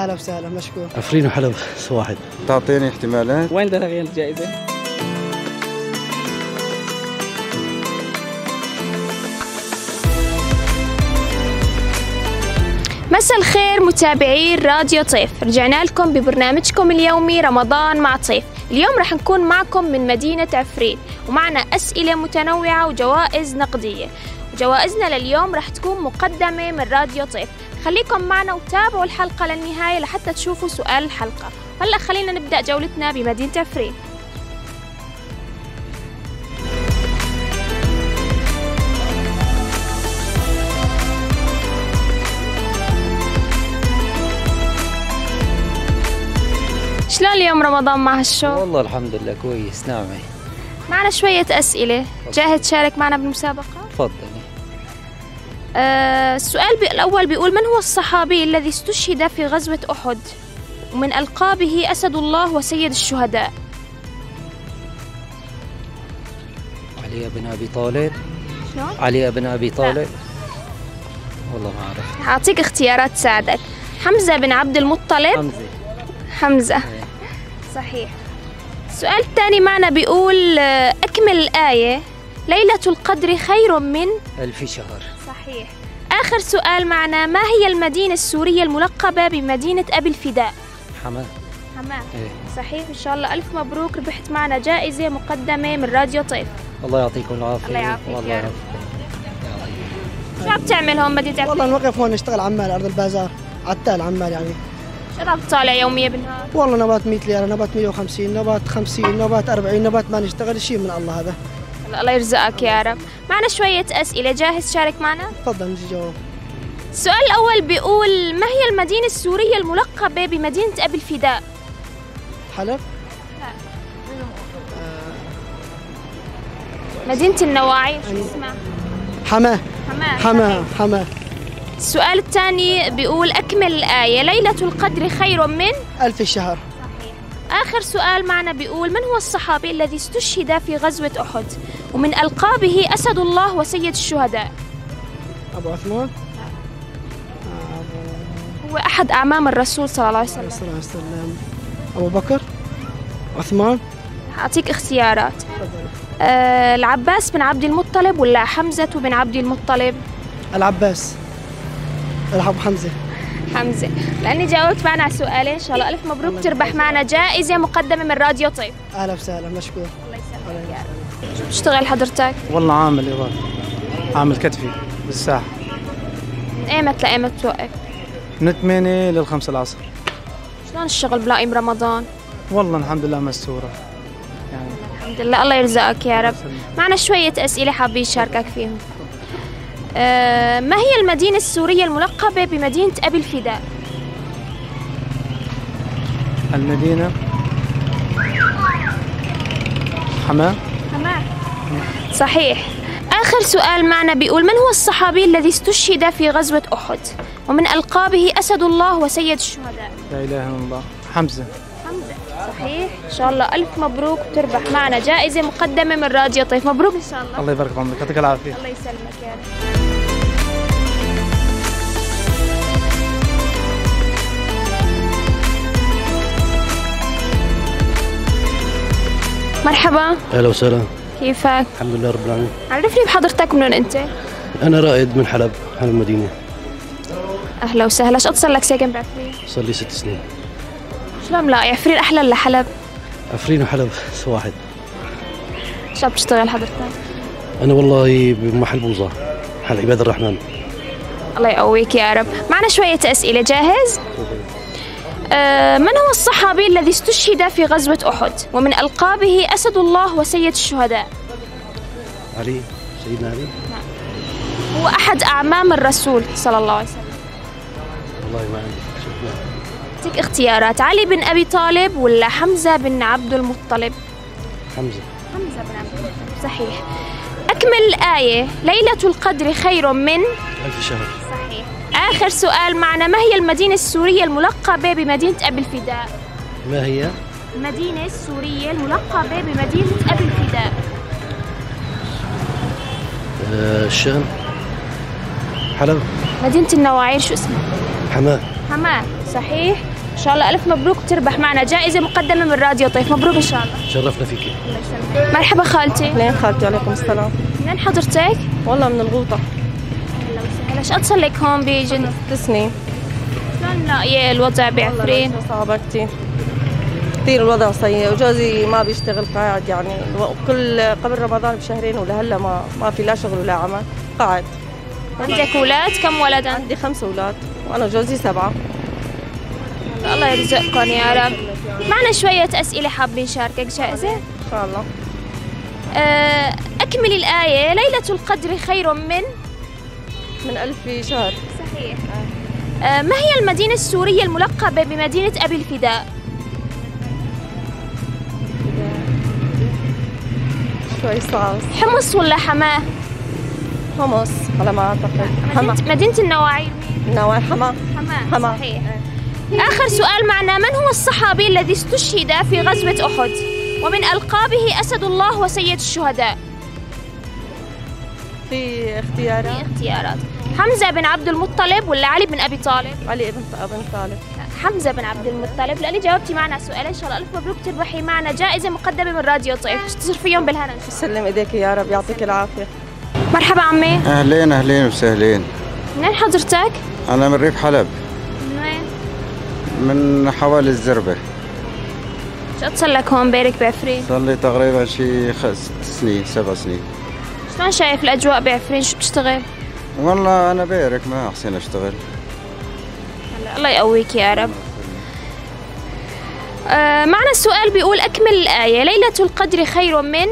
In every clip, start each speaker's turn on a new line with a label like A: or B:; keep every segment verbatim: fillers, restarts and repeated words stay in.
A: اهلا وسهلا مشكور.
B: عفرين وحلب واحد.
C: تعطيني احتمالات.
D: وين بدنا نغير الجائزة؟
E: مساء الخير متابعي راديو طيف، رجعنا لكم ببرنامجكم اليومي رمضان مع طيف. اليوم رح نكون معكم من مدينة عفرين، ومعنا أسئلة متنوعة وجوائز نقدية. وجوائزنا لليوم رح تكون مقدمة من راديو طيف. خليكم معنا وتابعوا الحلقة للنهاية لحتى تشوفوا سؤال الحلقة. هلأ خلينا نبدأ جولتنا بمدينة عفرين. شلون اليوم رمضان مع هالشو؟
D: والله الحمد لله كويس نعمة.
E: معنا شوية أسئلة، جاهز تشارك معنا بالمسابقة؟
D: تفضلي.
E: آه السؤال بي الأول بيقول: من هو الصحابي الذي استشهد في غزوة أحد ومن ألقابه أسد الله وسيد الشهداء؟
D: علي بن أبي طالب.
E: شلون؟
D: علي بن أبي طالب. والله ما أعرف.
E: هعطيك اختيارات تساعدك. حمزة بن عبد المطلب.
D: حمزة.
E: حمزة
D: ايه.
E: صحيح. السؤال الثاني معنا بيقول: أكمل الآية ليلة القدر خير من
D: ألف شهر.
E: صحيح. آخر سؤال معنا: ما هي المدينة السورية الملقبة بمدينة أبي الفداء؟
D: حماة.
E: حماة.
D: ايه.
E: صحيح. إن شاء الله ألف مبروك، ربحت معنا جائزة مقدمة من راديو طيف.
D: الله يعطيكم العافية.
E: الله يعافيك
D: والله
E: يا رب.
D: يعافيك.
E: شو عم تعمل هون مدينة عفرين؟
A: والله نوقف هون نشتغل عمال أرض البازار، عتال عمال يعني.
E: شو عم تطالع يومية بالنهار؟
A: والله نوبات مية ليرة، نوبات مية وخمسين، نوبات خمسين، نوبات أربعين، نوبات ما نشتغل شيء من الله هذا.
E: الله يرزقك يا رب. معنا شوية أسئلة، جاهز تشارك معنا؟
A: تفضل نجي جواب.
E: السؤال الأول بيقول: ما هي المدينة السورية الملقبة بمدينة أبي الفداء؟
A: حلب؟
E: مدينة النواعي، شو اسمها؟
A: حماة.
E: حماة.
A: حماة. حماة.
E: السؤال الثاني بيقول: أكمل الآية ليلة القدر خير من
A: ألف شهر.
E: صحيح. آخر سؤال معنا بيقول: من هو الصحابي الذي استشهد في غزوة أحد ومن ألقابه أسد الله وسيد الشهداء؟
A: أبو عثمان.
E: هو أحد أعمام الرسول صلى الله عليه وسلم.
A: صلى الله عليه وسلم. أبو بكر. عثمان.
E: أعطيك اختيارات. آه العباس بن عبد المطلب ولا حمزة بن عبد المطلب؟
A: العباس. الحب حمزة.
E: حمزة. لأني جاوبت معنا على سؤالين، إن شاء الله ألف مبروك، تربح معنا جائزة مقدمة من راديو طيف.
A: أهلا وسهلا مشكور.
E: الله يسلمك يا رب. شو بتشتغل حضرتك؟
C: والله عامل إيراد، عامل كتفي بالساحة.
E: من أيمت لأيمت توقف؟
C: من ثمانية للخمسة العصر.
E: شلون الشغل بلائم رمضان؟
C: والله الحمد لله مستورة يعني.
E: الحمد لله، الله يرزقك يا رب. معنا شوية أسئلة حابين نشاركك فيهم. آه ما هي المدينة السورية الملقبة بمدينة أبي الفداء؟
C: المدينة حماة.
E: حماة. صحيح. آخر سؤال معنا بيقول: من هو الصحابي الذي استشهد في غزوة أحد ومن ألقابه أسد الله وسيد الشهداء؟
C: لا إله إلا الله. حمزة.
E: حمزة. صحيح. إن شاء الله ألف مبروك، وتربح معنا جائزة مقدمة من راديو طيف. مبروك إن شاء الله.
C: الله يبارك بعمرك، يعطيك العافية.
E: الله يسلمك يا رب. مرحبا.
B: أهلا وسهلا.
E: كيفك؟
B: الحمد لله رب العالمين.
E: عرفني بحضرتك، من وين أنت؟
B: أنا رائد من حلب، حلب المدينة.
E: أهلا وسهلا. شو صار لك ساكن بعفرين؟
B: صار لي ست سنين.
E: شلون ملاقي عفرين أحلى ولا حلب؟
B: عفرين وحلب واحد.
E: شو عم بتشتغل حضرتك؟
B: أنا والله بمحل بوظة، محل عباد الرحمن.
E: الله يقويك يا رب. معنا شوية أسئلة، جاهز؟ آه من هو الصحابي الذي استشهد في غزوة أحد ومن ألقابه أسد الله وسيد الشهداء؟
B: علي، سيدنا علي.
E: هو أحد أعمام الرسول صلى الله عليه وسلم.
B: والله ما عندي شكرا.
E: أعطيك اختيارات: علي بن أبي طالب ولا حمزة بن عبد المطلب؟
B: حمزة.
E: حمزة بن عبد المطلب. صحيح. أكمل الآية ليلة القدر خير من
B: ألف شهر.
E: صحيح. آخر سؤال معنا: ما هي المدينة السورية الملقبة بمدينة أبي الفداء؟
B: ما هي؟
E: المدينة السورية الملقبة بمدينة أبي الفداء.
B: آه الشام. حلب.
E: مدينة النواعير شو اسمها؟
B: حماة.
E: حماة. صحيح. إن شاء الله ألف مبروك، تربح معنا جائزة مقدمة من راديو طيف. مبروك إن شاء الله.
B: شرفنا فيك.
E: الله يسلمك. مرحبا خالتي.
F: اهلين خالتي. وعليكم السلام.
E: منين حضرتك؟
F: والله من الغوطة.
E: أهلا وسهلا. إيش قد صار لك هون بجنة؟
F: ست سنين.
E: شلون لاقية الوضع بعفرين؟
F: والله صعبة كتير كتير، الوضع سيء، وجوزي ما بيشتغل قاعد يعني، كل قبل رمضان بشهرين ولهلا ما ما في لا شغل ولا عمل، قاعد.
E: عندك أولاد؟ كم ولد؟
F: عندي خمس أولاد وأنا وجوزي سبعة.
E: الله يرزقكم يا رب. معنا شوية أسئلة حابين نشاركك جائزة؟
F: إن شاء الله.
E: أه أكمل الآية. ليلة القدر خير من
F: من ألف شهر.
E: صحيح. أه ما هي المدينة السورية الملقبة بمدينة أبي الفداء؟
F: شوي صعب.
E: حمص ولا حماه؟
F: حمص على ما أعتقد. حما.
E: مدينة, مدينة النواعي.
F: النواعي. حما.
E: حماه.
F: حما.
E: صحيح. آخر سؤال معنا. من هو الصحابي الذي استشهد في غزوة أحد ومن ألقابه أسد الله وسيد الشهداء؟
F: في اختيارات.
E: في اختيارات. حمزة بن عبد المطلب ولا علي بن أبي طالب؟
F: علي بن ابن طالب.
E: حمزة بن عبد المطلب. لأني جاوبتي معنا سؤال. إن شاء الله ألف مبروك، تربحي معنا جائزة مقدمة من راديو طيف. تصرفيهم بالهنا.
F: تسلم ايديك يا رب، يعطيك العافية.
E: مرحبا عمي.
G: اهلين اهلين وسهلين.
E: منين حضرتك؟
G: انا من ريف حلب.
E: من وين؟
G: من حوالي الزربة.
E: شو قد صار لك هون بيرك بعفرين؟
G: صار لي تقريبا شي خمس سنين سبع سنين.
E: شلون شايف الأجواء بعفرين؟ شو بتشتغل؟
G: والله انا بيرك ما احسن اشتغل.
E: الله يقويك يا رب. آه معنا السؤال بيقول أكمل الآية. ليلة القدر خير من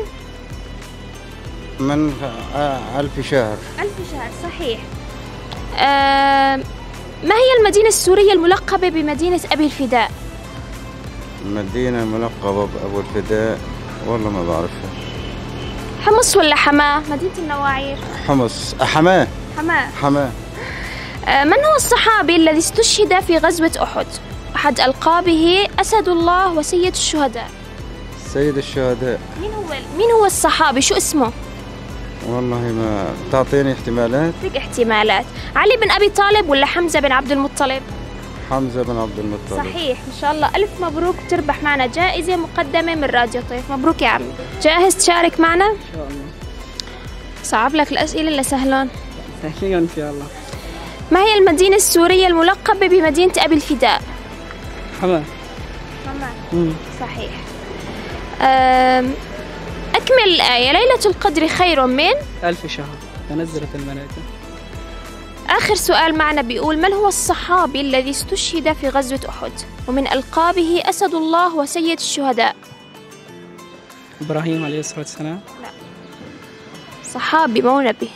G: من ألف شهر.
E: ألف شهر. صحيح. آه ما هي المدينة السورية الملقبة بمدينة أبي الفداء؟
G: مدينة ملقبة بأبو الفداء، والله ما بعرفها.
E: حمص ولا حماه؟ مدينة النواعير.
G: حمص. حماه.
E: حماه.
G: حماه.
E: آه من هو الصحابي الذي استشهد في غزوة أحد؟ أحد ألقابه أسد الله وسيد الشهداء.
G: سيد الشهداء.
E: مين هو مين هو الصحابي؟ شو اسمه؟
G: والله ما تعطيني احتمالات.
E: لك احتمالات. علي بن أبي طالب ولا حمزة بن عبد المطلب؟
G: حمزة بن عبد المطلب.
E: صحيح. إن شاء الله ألف مبروك، تربح معنا جائزة مقدمة من راديو طيف. مبروك يا عمي. جاهز تشارك معنا؟
H: إن شاء الله.
E: صعب لك الأسئلة ولا سهلون؟
H: سهلين إن شاء الله.
E: ما هي المدينة السورية الملقبة بمدينة أبي الفداء؟
H: حماه.
E: حماه. صحيح. أم... أكمل الآية. ليلة القدر خير من
H: ألف شهر تنزلت الملائكة.
E: آخر سؤال معنا بيقول من هو الصحابي الذي استشهد في غزوة أحد ومن ألقابه أسد الله وسيد الشهداء؟
H: إبراهيم عليه الصلاة والسلام.
E: لا، صحابي مو نبي.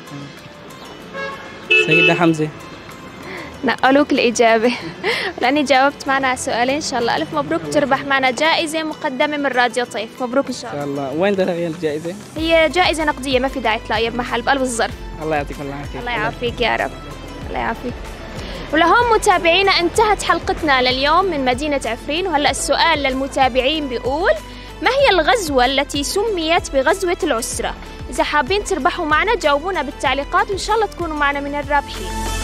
H: سيدنا حمزة.
E: نقلوك الإجابة. لأني جاوبت معنا سؤالين. إن شاء الله ألف مبروك، تربح معنا جائزة مقدمة من راديو طيف. مبروك إن شاء الله.
H: إن شاء الله. وين تلاقي الجائزة؟
E: هي جائزة نقدية، ما في داعي تلاقيها بمحل، بقلب الظرف.
H: الله يعطيك العافية.
E: الله يعافيك يا رب. الله يعافيك. ولهون متابعينا انتهت حلقتنا لليوم من مدينة عفرين. وهلأ السؤال للمتابعين بيقول ما هي الغزوة التي سميت بغزوة العسرة؟ إذا حابين تربحوا معنا جاوبونا بالتعليقات وإن شاء الله تكونوا معنا من الرابحين.